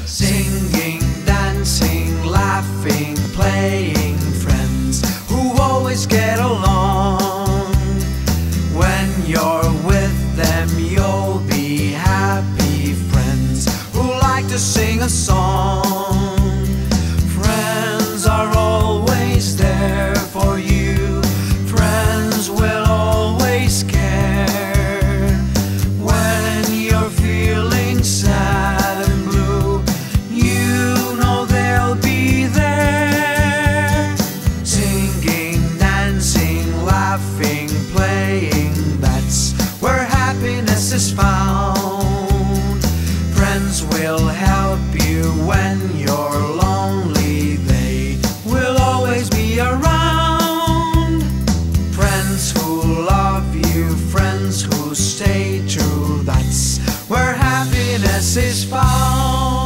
Singing, dancing, laughing, playing, friends who always get along. When you're with them, you'll be happy. Friends who like to sing a song. Friends are always there for you. Friends will always care. When you're feeling sad and blue, you know they'll be there. Singing, dancing, laughing, playing, that's where happiness is found. Friends will help you when you're lonely. They will always be around. Friends who love you, friends who stay true, that's where happiness is found.